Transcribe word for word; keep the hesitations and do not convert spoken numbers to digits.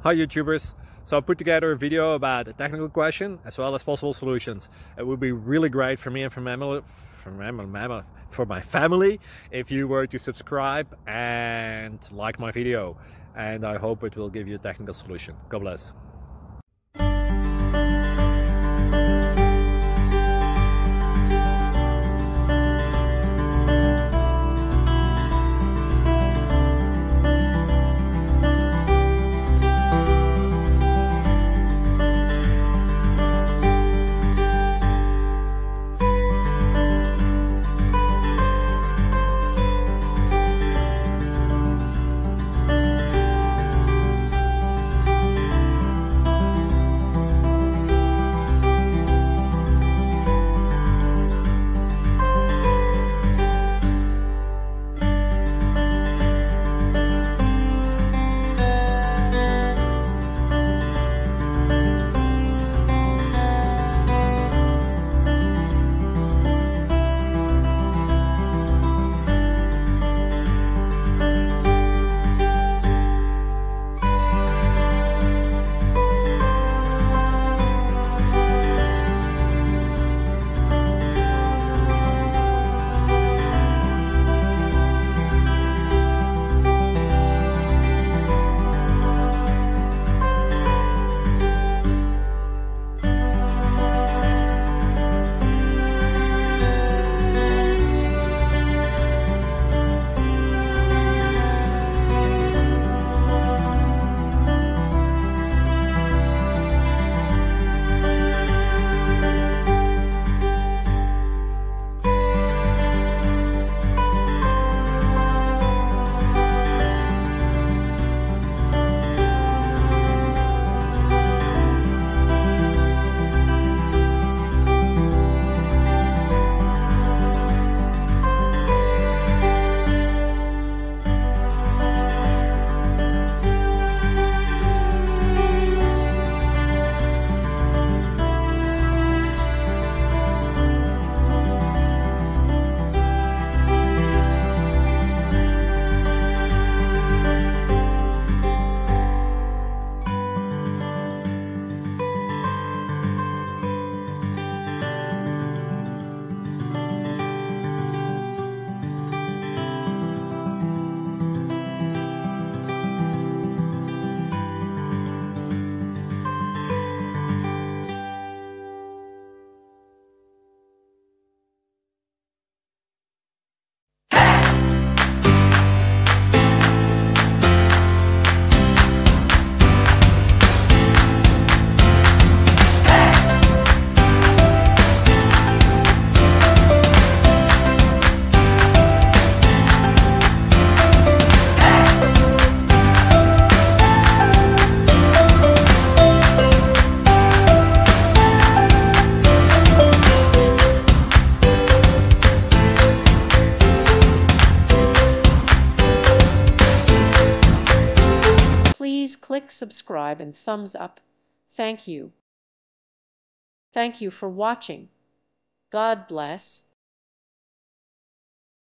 Hi YouTubers! So I put together a video about a technical question as well as possible solutions. It would be really great for me and for, mammal, for, mammal, for my family if you were to subscribe and like my video. And I hope it will give you a technical solution. God bless. Please click subscribe and thumbs up. Thank you. Thank you for watching. God bless.